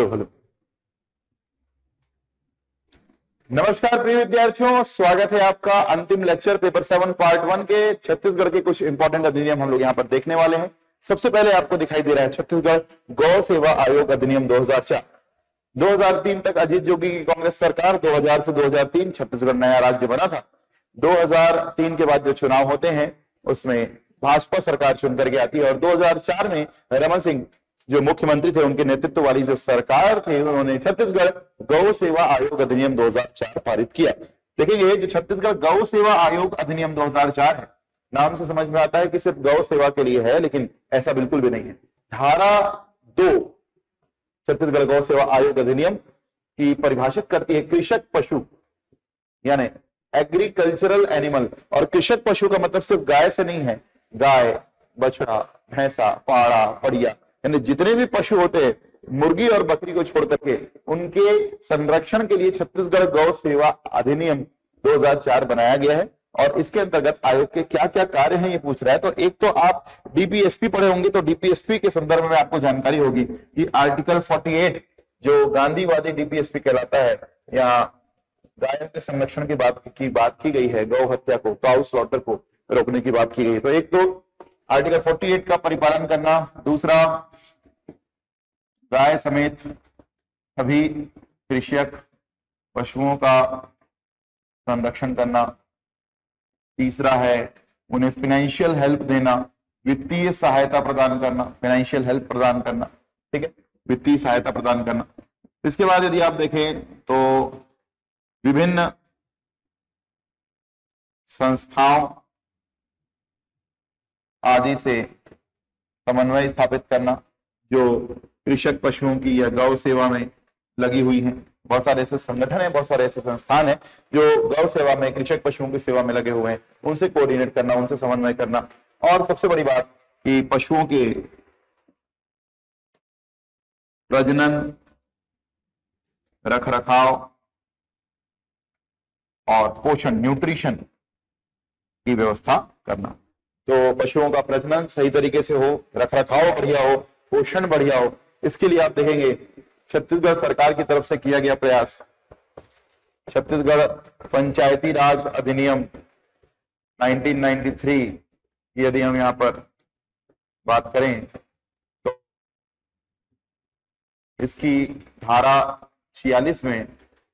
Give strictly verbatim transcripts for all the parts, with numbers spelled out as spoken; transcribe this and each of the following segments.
Hello hello नमस्कार प्रिय विद्यार्थियों, स्वागत है आपका अंतिम lecture paper seven part one के। छत्तीसगढ़ के कुछ इंपॉर्टेंट अधिनियम हम लोग यहाँ पर देखने वाले हैं। सबसे पहले आपको दिखाई दे रहा है छत्तीसगढ़ गौ सेवा आयोग अधिनियम दो हज़ार चार। दो हज़ार तीन तक अजीत जोगी की कांग्रेस सरकार, दो हज़ार से दो हज़ार तीन छत्तीसगढ़ नया राज्य बना था। दो हज़ार तीन के बाद जो चुनाव होते हैं उसमें भाजपा सरकार चुन करके आती है और दो हज़ार चार में रमन सिंह जो मुख्यमंत्री थे, उनके नेतृत्व वाली जो सरकार थी, उन्होंने छत्तीसगढ़ गौ सेवा आयोग अधिनियम दो हज़ार चार पारित किया। देखेंगे जो छत्तीसगढ़ गौ सेवा आयोग अधिनियम दो हज़ार चार है, नाम से समझ में आता है कि सिर्फ गौ सेवा के लिए है, लेकिन ऐसा बिल्कुल भी नहीं है। धारा दो छत्तीसगढ़ गौ सेवा आयोग अधिनियम की परिभाषित करती है कृषक पशु यानी एग्रीकल्चरल एनिमल। और कृषक पशु का मतलब सिर्फ गाय से नहीं है, गाय, बछड़ा, भैंसा, पाड़ा, पड़िया, यानी जितने भी पशु होते हैं, मुर्गी और बकरी को छोड़ करके, उनके संरक्षण के लिए छत्तीसगढ़ गौ सेवा अधिनियम दो हज़ार चार बनाया गया है। और इसके अंतर्गत आयोग के क्या क्या कार्य हैं ये पूछ रहा है। तो एक तो आप डीपीएसपी पढ़े होंगे, तो डीपीएसपी के संदर्भ में आपको जानकारी होगी कि आर्टिकल अड़तालीस जो गांधीवादी डीपीएसपी कहलाता है, या गायों के संरक्षण की बात की बात की गई है, गौ हत्या को, काउ स्लॉटर को रोकने की बात की गई है। तो एक तो आर्टिकल अड़तालीस का परिपालन करना, दूसरा गाय समेत सभी कृषक पशुओं का संरक्षण करना, तीसरा है उन्हें फाइनेंशियल हेल्प देना, वित्तीय सहायता प्रदान करना, फाइनेंशियल हेल्प प्रदान करना, ठीक है, वित्तीय सहायता प्रदान करना। इसके बाद यदि आप देखें तो विभिन्न संस्थाओं आदि से समन्वय स्थापित करना जो कृषक पशुओं की या गौ सेवा में लगी हुई हैं। बहुत सारे ऐसे संगठन हैं, बहुत सारे ऐसे संस्थान हैं जो गौ सेवा में, कृषक पशुओं की सेवा में लगे हुए हैं, उनसे कोऑर्डिनेट करना, उनसे समन्वय करना। और सबसे बड़ी बात कि पशुओं के प्रजनन, रख रखाव और पोषण, न्यूट्रिशन की व्यवस्था करना। तो पशुओं का प्रजनन सही तरीके से हो, रख रखाव बढ़िया हो, पोषण बढ़िया हो, इसके लिए आप देखेंगे छत्तीसगढ़ सरकार की तरफ से किया गया प्रयास, छत्तीसगढ़ पंचायती राज अधिनियम उन्नीस सौ तिरानवे, यदि हम यहां पर बात करें तो इसकी धारा छियालीस में,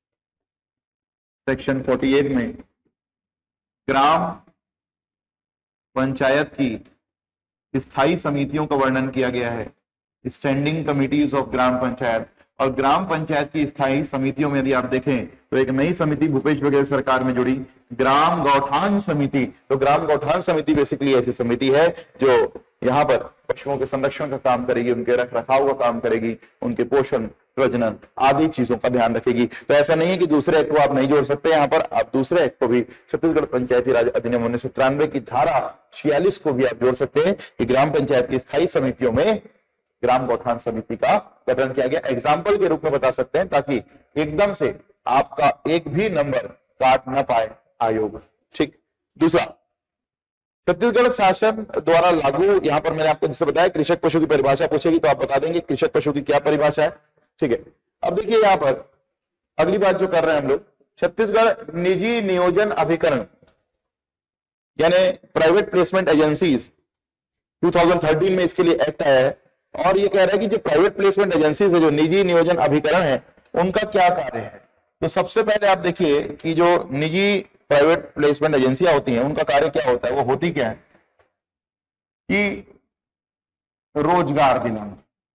सेक्शन अड़तालीस में ग्राम पंचायत की स्थायी समितियों का वर्णन किया गया है, स्टैंडिंग कमिटीज ऑफ ग्राम पंचायत। और ग्राम पंचायत की स्थायी समितियों में यदि आप देखें तो एक नई समिति भूपेश बघेल सरकार में जुड़ी, ग्राम गौठान समिति। तो ग्राम गौठान समिति बेसिकली ऐसी समिति है जो यहाँ पर पशुओं के संरक्षण का काम करेगी, उनके रख रखाव का काम करेगी, उनके पोषण, प्रजनन आदि चीजों का ध्यान रखेगी। तो ऐसा नहीं है कि दूसरे एक्ट को आप नहीं जोड़ सकते, यहाँ पर आप दूसरे एक्ट को भी, छत्तीसगढ़ पंचायती राज अधिनियम उन्नीस सौ तिरानवे की धारा छियालीस को भी आप जोड़ सकते हैं कि ग्राम पंचायत की स्थायी समितियों में ग्राम गौठान समिति का गठन किया गया। एग्जाम्पल के रूप में बता सकते हैं ताकि एकदम से आपका एक भी नंबर काट ना पाए आयोग, ठीक। दूसरा, छत्तीसगढ़ शासन द्वारा लागू, यहां पर मैंने आपको जिससे बताया कृषक पशु की परिभाषा पूछेगी तो आप बता देंगे कृषक पशु की क्या परिभाषा है, ठीक है। अब देखिए यहां पर अगली बात जो कर रहे हैं हम लोग, छत्तीसगढ़ निजी नियोजन अभिकरण यानी प्राइवेट प्लेसमेंट एजेंसीज दो हज़ार तेरह में इसके लिए एक्ट आया है। और ये कह रहा है कि जो प्राइवेट प्लेसमेंट एजेंसीज है, जो निजी नियोजन अभिकरण है, उनका क्या कार्य है। तो सबसे पहले आप देखिए कि जो निजी प्राइवेट प्लेसमेंट एजेंसियां होती हैं उनका कार्य क्या होता है, वो होती क्या है कि रोजगार दिलाना।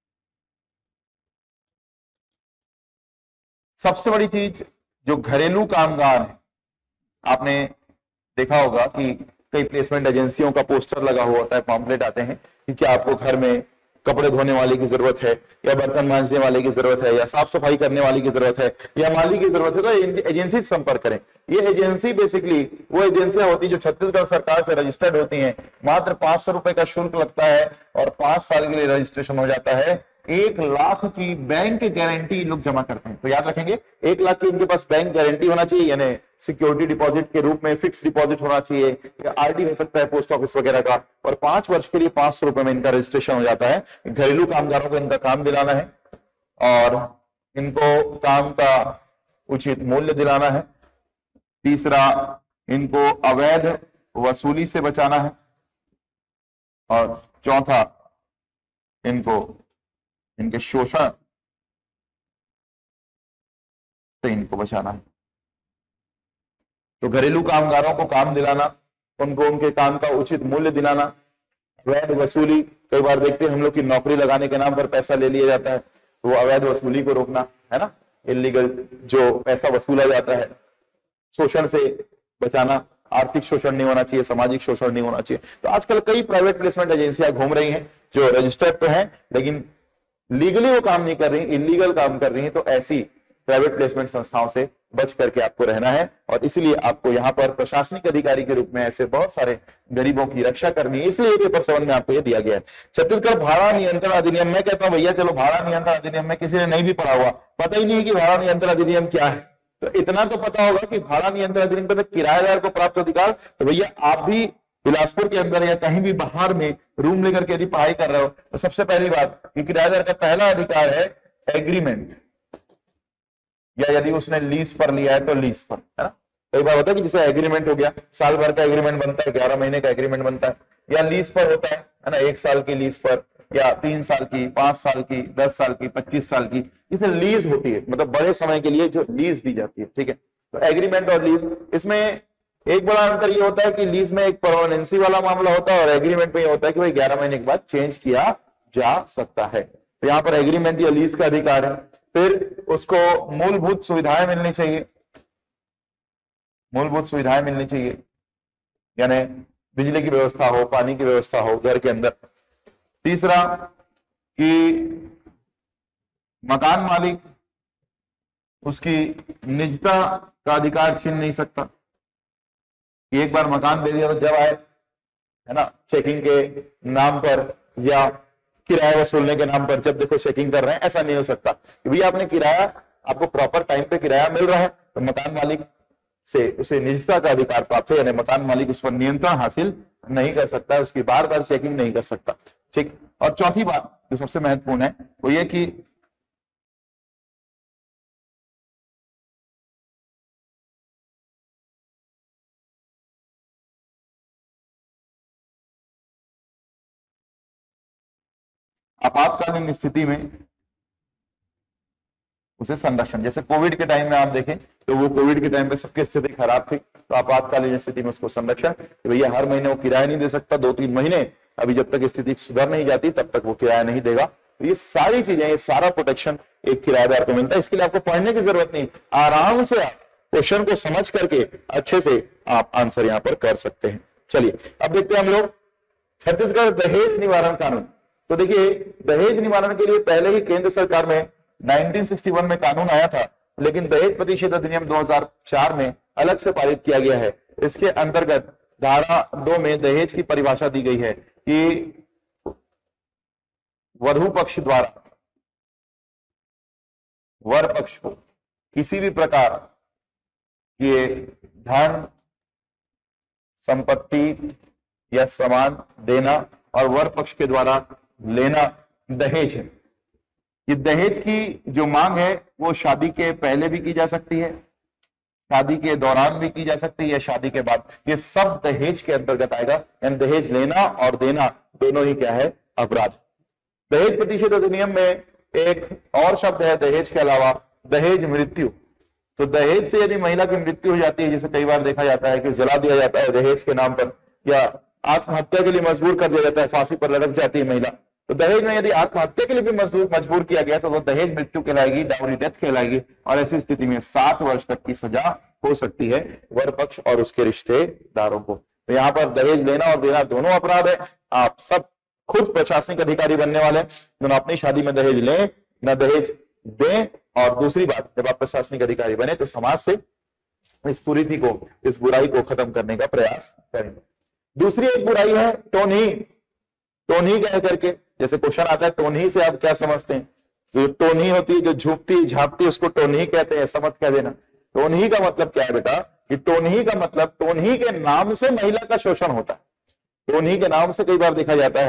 सबसे बड़ी चीज जो घरेलू कामगार है, आपने देखा होगा कि कई प्लेसमेंट एजेंसियों का पोस्टर लगा हुआ होता है, पॉम्पलेट आते हैं कि क्या आपको घर में कपड़े धोने वाले की जरूरत है, या बर्तन मांजने वाले की जरूरत है, या साफ सफाई करने वाली की जरूरत है, या माली की जरूरत है, तो एजेंसी से संपर्क करें। ये एजेंसी बेसिकली वो एजेंसियां होती जो छत्तीसगढ़ सरकार से रजिस्टर्ड होती हैं। मात्र पांच सौ रुपए का शुल्क लगता है और पांच साल के लिए रजिस्ट्रेशन हो जाता है। एक लाख की बैंक गारंटी लोग जमा करते हैं। तो याद रखेंगे, एक लाख की इनके पास बैंक गारंटी होना चाहिए, यानी सिक्योरिटी डिपॉजिट के रूप में फिक्स डिपॉजिट होना चाहिए, या आरडी हो सकता है पोस्ट ऑफिस वगैरह का। और पांच वर्ष के लिए पांच सौ रुपए में इनका रजिस्ट्रेशन हो जाता है। घरेलू कामगारों को इनका काम दिलाना है। और इनको काम का उचित मूल्य दिलाना है। तीसरा, इनको अवैध वसूली से बचाना है। और चौथा, इनको इनके शोषण से इनको बचाना है। तो घरेलू कामगारों को काम दिलाना, उनको उनके काम का उचित मूल्य दिलाना, अवैध वसूली, कई बार देखते हैं हम लोग की नौकरी लगाने के नाम पर पैसा ले लिया जाता है, तो वो अवैध वसूली को रोकना है ना, इलीगल जो पैसा वसूला जाता है, शोषण से बचाना, आर्थिक शोषण नहीं होना चाहिए, सामाजिक शोषण नहीं होना चाहिए। तो आजकल कई प्राइवेट प्लेसमेंट एजेंसियां घूम रही हैं जो रजिस्टर्ड तो है लेकिन लीगली वो काम नहीं कर रही, इलीगल काम कर रही हैं। तो ऐसी प्राइवेट प्लेसमेंट संस्थाओं से बच करके आपको रहना है और इसलिए आपको यहाँ पर प्रशासनिक अधिकारी के रूप में ऐसे बहुत सारे गरीबों की रक्षा करनी है, इसलिए पेपर सेवन में आपको ये दिया गया है। छत्तीसगढ़ भाड़ा नियंत्रण अधिनियम, मैं कहता हूं भैया चलो भाड़ा नियंत्रण अधिनियम में किसी ने नहीं भी पढ़ा हुआ, पता ही नहीं है कि भाड़ा नियंत्रण अधिनियम क्या है, तो इतना तो पता होगा कि भाड़ा नियंत्रण अधिनियम पर किराएदार को प्राप्त अधिकार। तो भैया आप भी बिलासपुर के अंदर या कहीं भी बाहर में रूम लेकर के यदि पढ़ाई कर रहे हो तो सबसे पहली बात कि किराएदार का पहला अधिकार है एग्रीमेंट, या यदि उसने लीज पर लिया है तो लीज पर, है ना। कई बार होता है कि जैसे एग्रीमेंट हो गया, साल भर का एग्रीमेंट बनता है, ग्यारह महीने का एग्रीमेंट बनता है, या लीज पर होता है है ना, एक साल की लीज पर, या तीन साल की, पांच साल की, दस साल की, पच्चीस साल की, इसे लीज होती है, मतलब बड़े समय के लिए जो लीज दी जाती है, ठीक है। तो एग्रीमेंट और लीज, इसमें एक बड़ा अंतर ये होता है कि लीज में एक परमानेंसी वाला मामला होता है और एग्रीमेंट में ये होता है कि भाई ग्यारह महीने के बाद चेंज किया जा सकता है। तो यहाँ पर एग्रीमेंट या लीज का अधिकार है। फिर उसको मूलभूत सुविधाएं मिलनी चाहिए, मूलभूत सुविधाएं मिलनी चाहिए, यानी बिजली की व्यवस्था हो, पानी की व्यवस्था हो घर के अंदर। तीसरा कि मकान मालिक उसकी निजता का अधिकार छीन नहीं सकता, कि एक बार मकान दे दिया तो जब आए, है ना, चेकिंग के नाम पर या किराया वसूलने के नाम पर जब देखो चेकिंग कर रहे हैं, ऐसा नहीं हो सकता कि भैया आपने किराया, आपको प्रॉपर टाइम पे किराया मिल रहा है, तो मकान मालिक से उसे निजता का अधिकार प्राप्त है, यानी मकान मालिक उस पर नियंत्रण हासिल नहीं कर सकता, उसकी बार बार चेकिंग नहीं कर सकता, ठीक। और चौथी बात जो सबसे महत्वपूर्ण है वो ये कि आपातकालीन स्थिति में उसे संरक्षण, जैसे कोविड के टाइम में आप देखें तो वो कोविड के टाइम पे सबकी स्थिति खराब थी, तो आपातकालीन स्थिति में उसको संरक्षण, भैया हर महीने वो किराया नहीं दे सकता, दो तीन महीने अभी जब तक स्थिति सुधर नहीं जाती तब तक वो किराया नहीं देगा। तो ये सारी चीजें, ये सारा प्रोटेक्शन एक किराएदार को मिलता है। इसके लिए आपको पढ़ने की जरूरत नहीं, आराम से आप क्वेश्चन को समझ करके अच्छे से आप आंसर यहाँ पर कर सकते हैं। चलिए अब देखते हैं हम लोग छत्तीसगढ़ दहेज निवारण कानून। तो देखिए दहेज निवारण के लिए पहले ही केंद्र सरकार में उन्नीस सौ इकसठ में कानून आया था, लेकिन दहेज प्रतिषेध अधिनियम दो हज़ार चार में अलग से पारित किया गया है। इसके अंतर्गत धारा दो में दहेज की परिभाषा दी गई है कि वधू पक्ष द्वारा वर पक्ष को किसी भी प्रकार के धन, संपत्ति या सामान देना और वर पक्ष के द्वारा लेना दहेज है। ये दहेज की जो मांग है वो शादी के पहले भी की जा सकती है, शादी के दौरान भी की जा सकती है या शादी के बाद, ये सब दहेज के अंतर्गत आएगा। यानी दहेज लेना और देना दोनों ही क्या है, अपराध। दहेज प्रतिषेध अधिनियम में एक और शब्द है दहेज के अलावा, दहेज मृत्यु। तो दहेज से यदि महिला की मृत्यु हो जाती है, जैसे कई बार देखा जाता है कि जला दिया जाता है दहेज के नाम पर, या आत्महत्या के लिए मजबूर कर दिया जाता है, फांसी पर लटक जाती है महिला, तो दहेज में यदि आत्महत्या के लिए भी मजबूर मजबूर किया गया तो वो दहेज मृत्यु कहलाएगी, डाउरी डेथ कहलाएगी, और ऐसी स्थिति में सात वर्ष तक की सजा हो सकती है वर पक्ष और उसके रिश्तेदारों को। तो यहाँ पर दहेज लेना और देना दोनों अपराध है। आप सब खुद प्रशासनिक अधिकारी बनने वाले हैं, दोनों अपनी शादी में दहेज लें न दहेज दें। और दूसरी बात, जब आप प्रशासनिक अधिकारी बने तो समाज से इस कुरीति को, इस बुराई को खत्म करने का प्रयास करें। दूसरी एक बुराई है टोनही। टोनही कह करके, जैसे क्वेश्चन आता है टोनही से आप क्या समझते हैं, जो टोनही होती है, जो झुकती झापती, उसको टोनही कहते हैं, ऐसा मत कह देना। टोनही का मतलब क्या है बेटा, कि टोनही का मतलब टोनही के नाम से महिला का शोषण होता है। टोनही के नाम से कई बार देखा जाता है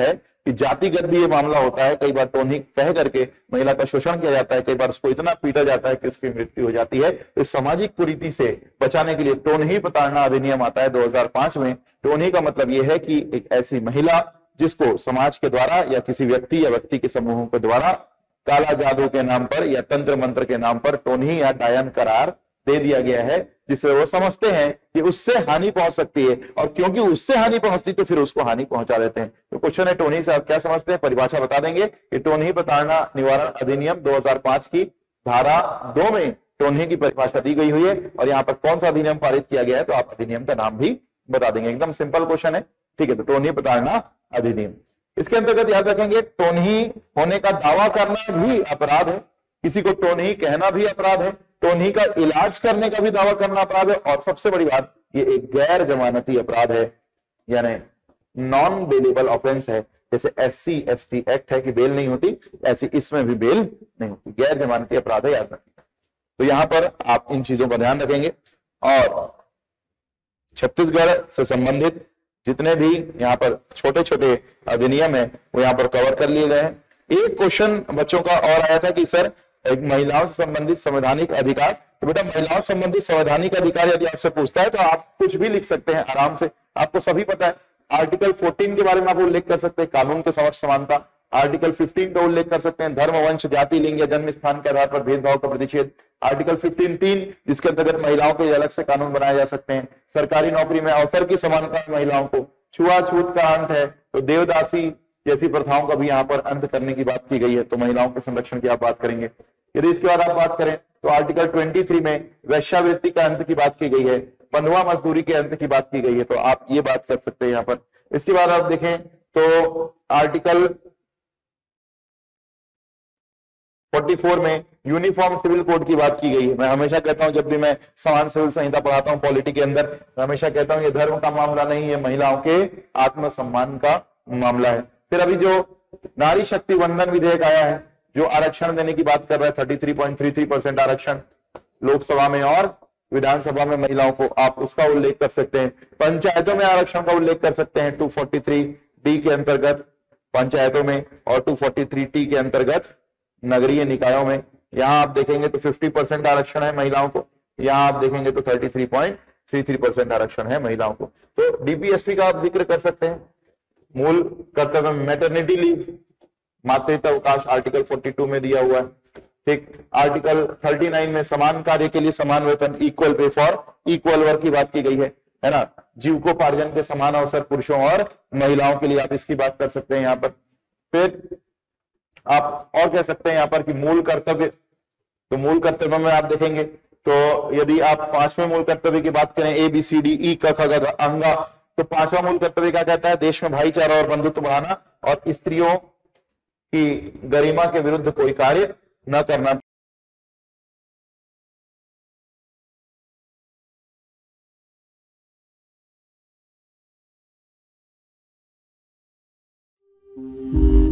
कि जातिगत भी ये मामला होता है, कई बार टोनही कह करके महिला का शोषण किया जाता है, कई बार उसको इतना पीटा जाता है कि उसकी मृत्यु हो जाती है। इस सामाजिक कुरीति से बचाने के लिए टोनही प्रताड़ना अधिनियम आता है दो हज़ार पांच में। टोनही का मतलब यह है कि एक ऐसी महिला जिसको समाज के द्वारा या किसी व्यक्ति या व्यक्ति के समूहों के द्वारा काला जादू के नाम पर या तंत्र मंत्र के नाम पर टोनही या डायन करार दे दिया गया है, जिससे वो समझते हैं कि उससे हानि पहुंच सकती है, और क्योंकि उससे हानि पहुंचती तो फिर उसको हानि पहुंचा देते हैं। तो क्वेश्चन है टोनही से आप क्या समझते हैं, परिभाषा बता देंगे कि टोनही प्रताड़ना निवारण अधिनियम दो हज़ार पांच की धारा दो में टोनही की परिभाषा दी गई हुई है, और यहाँ पर कौन सा अधिनियम पारित किया गया है तो आप अधिनियम का नाम भी बता देंगे। एकदम सिंपल क्वेश्चन है, ठीक है। तो टोनही प्रताड़ना अधिनियम, इसके अंतर्गत याद रखेंगे टोनही होने का दावा करना भी अपराध है, किसी को टोनही कहना भी अपराध है, टोनही का इलाज करने का भी दावा करना अपराध है, और सबसे बड़ी बात ये एक गैर जमानती अपराध है, यानी नॉन बेलेबल ऑफेंस है। जैसे S C S T act है कि बेल नहीं होती, ऐसी इसमें भी बेल नहीं होती, गैर जमानती अपराध है, याद रखेंगे। तो यहां पर आप इन चीजों का ध्यान रखेंगे, और छत्तीसगढ़ से संबंधित जितने भी यहाँ पर छोटे छोटे अधिनियम है वो यहाँ पर कवर कर लिए गए हैं। एक क्वेश्चन बच्चों का और आया था कि सर एक महिलाओं से संबंधित संवैधानिक अधिकार, तो बेटा महिलाओं से संबंधित संवैधानिक अधिकार यदि आपसे पूछता है तो आप कुछ भी लिख सकते हैं आराम से, आपको सभी पता है। आर्टिकल चौदह के बारे में आप उल्लेख कर सकते हैं, कानून के समक्ष समानता। आर्टिकल पंद्रह का उल्लेख कर सकते हैं, धर्म, वंश, जाति, लिंग या जन्म स्थान के आधार पर भेदभाव का प्रतिषेध। आर्टिकल पंद्रह तीन जिसके अंतर्गत महिलाओं के अलग से कानून बनाए जा सकते हैं। सरकारी नौकरी में अवसर की समानता महिलाओं को, छुआछूत का अंत है, तो देवदासी जैसी प्रथाओं का भी यहाँ पर अंत करने की बात की गई है, तो महिलाओं के संरक्षण की आप बात करेंगे। यदि इसके बाद आप बात करें तो आर्टिकल तेईस में वैश्यावृत्ति का अंत की बात की गई है, बंधुआ मजदूरी के अंत की बात की गई है, तो आप ये बात कर सकते हैं यहाँ पर। इसके बाद आप देखें तो आर्टिकल चौवालीस में यूनिफॉर्म सिविल कोड की बात की गई है। मैं हमेशा कहता हूं जब भी मैं समान सिविल संहिता पढ़ाता हूं पॉलिटी के अंदर, मैं हमेशा कहता हूं ये धर्म का मामला नहीं है, महिलाओं के आत्मसम्मान का मामला है। फिर अभी जो नारी शक्ति वंदन विधेयक आया है जो आरक्षण देने की बात कर रहा है, तैंतीस पॉइंट तीन तीन परसेंट आरक्षण लोकसभा में और विधानसभा में महिलाओं को, आप उसका उल्लेख कर सकते हैं। पंचायतों में आरक्षण का उल्लेख कर सकते हैं दो सौ तैंतालीस डी के अंतर्गत पंचायतों में, और दो सौ तैंतालीस टी के अंतर्गत नगरीय निकायों में। यहां आप देखेंगे तो पचास परसेंट आरक्षण है महिलाओं को, यहां आप देखेंगे तो तैंतीस पॉइंट तीन तीन परसेंट आरक्षण है महिलाओं को। तो डीपीएसपी का आप जिक्र कर सकते हैं। मूल कर्तव्य मैटरनिटी लीव, मातृत्व अवकाश आर्टिकल बयालीस में दिया हुआ है, ठीक। आर्टिकल उनतालीस में समान कार्य के लिए समान वेतन, equal pay for equal work की बात की गई है, है ना। जीविकोपार्जन के समान अवसर पुरुषों और महिलाओं के लिए, आप इसकी बात कर सकते हैं यहाँ पर। फिर आप और कह सकते हैं यहाँ पर कि मूल कर्तव्य, तो मूल कर्तव्य में आप देखेंगे तो यदि आप पांचवें मूल कर्तव्य की बात करें, A B C D E क ख ग अंगा, तो पांचवा मूल कर्तव्य क्या कहता है, देश में भाईचारा और बंधुत्व बढ़ाना और स्त्रियों की गरिमा के विरुद्ध कोई कार्य न करना।